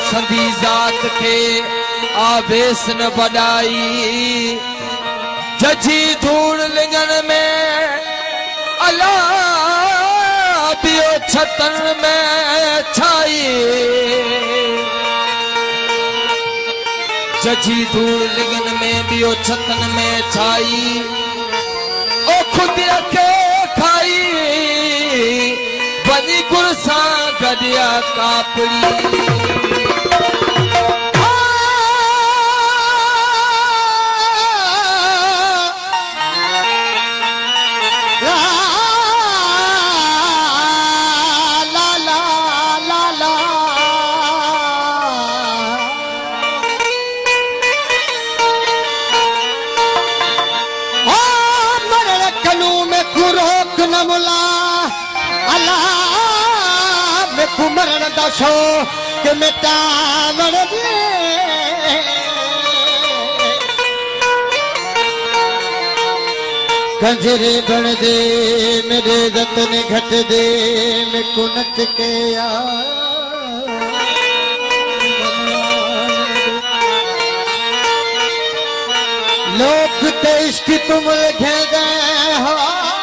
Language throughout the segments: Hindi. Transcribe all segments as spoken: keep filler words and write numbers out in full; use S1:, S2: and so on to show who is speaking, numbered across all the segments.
S1: संदी जात के आवेश न बड़ाई जजी धूड़ लिंगन में अला बियो छतन में छाई जजी धूड़ लिंगन में बियो छतन में छाई ओ खुद के खाई बनी गुरसा गडिया कापड़ी मरण दशो के मिटावण दे कंजरे बन दे मेरे रतन घट दे मैं कुनत के आ लोक ते इश्क तुम लिखे गए हो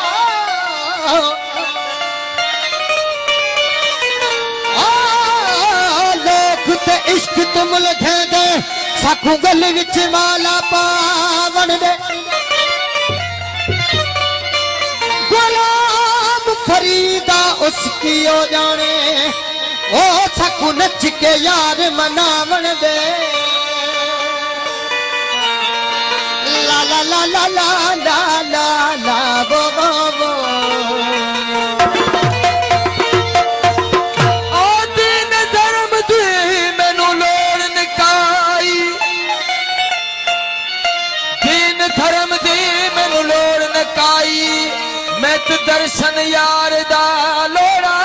S1: इश्क तुम लिखे गए साखू गल विच माला पावन दे गुलाम फरीदा उसकी ओ जाने ओ साखू नच के यार मनावन दे ला ला ला ला ला ला ला ला बो बो बो धर्म दी मैनू लोड़ नकाई मैं तो दर्शन यार दा लोड़ा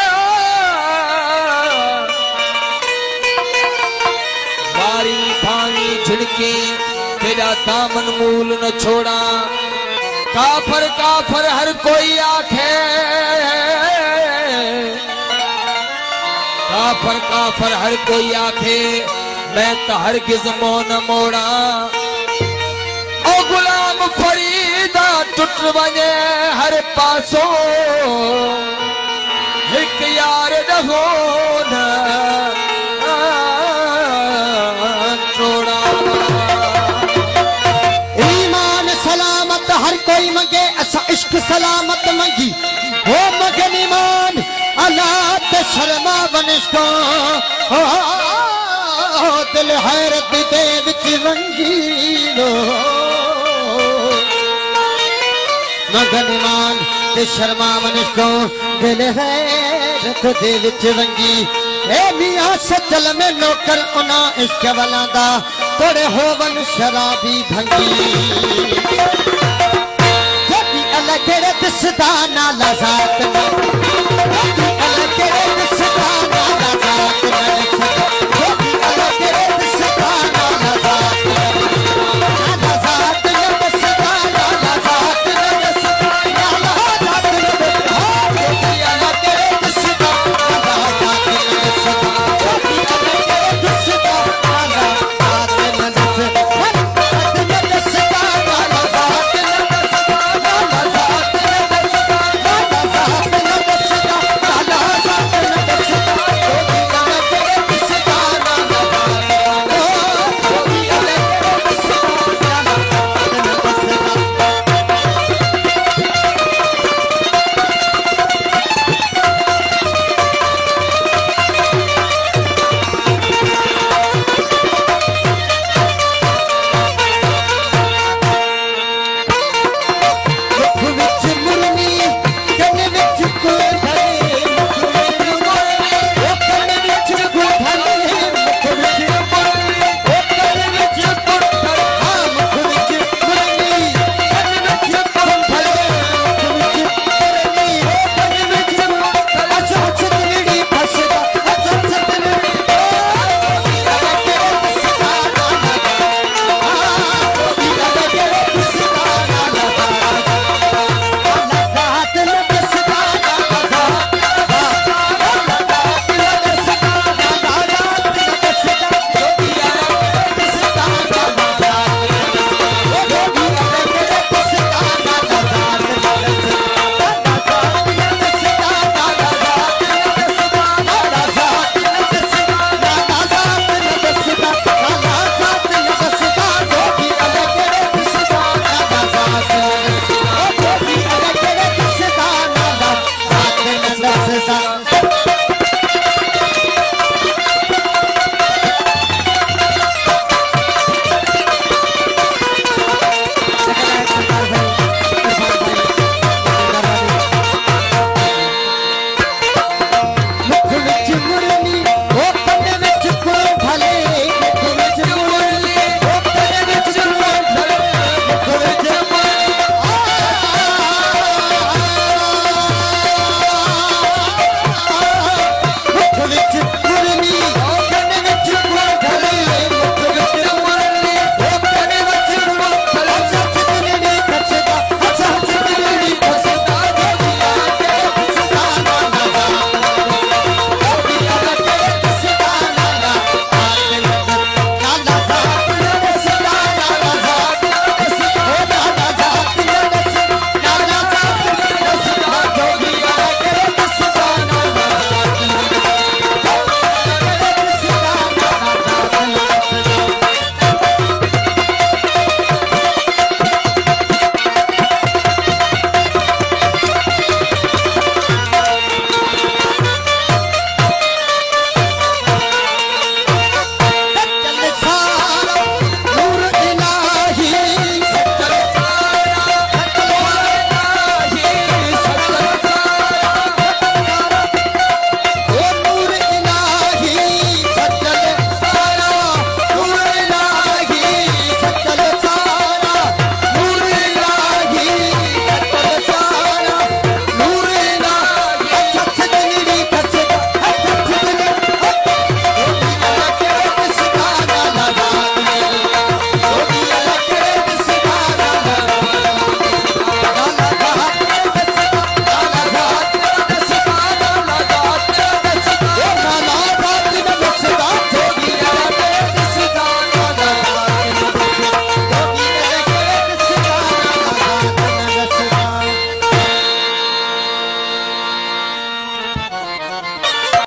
S1: बारी भानी झिड़के तेरा दामन मूल न छोड़ा काफर काफर हर कोई आखे काफर काफर हर कोई आखे मैं तो हरगिज़ मोह न मोड़ा गुलाम फरीदा टुट वने हर पासो एक यार रहो न छोड़ा ईमान सलामत हर कोई मगे असा इश्क सलामत मंगी हो मगे ईमान अला ते शर्मा वनिश्को हो दिल हैरत दे विच वंगी लो मगन ईमान ते शर्मा मनुष्को दिल है रख दे विच वंगी ए मियां सचल में नौकर उना इश्क वाला दा तोड़े होवन शराबी भंगी जबी अलग दिसदा नाला जात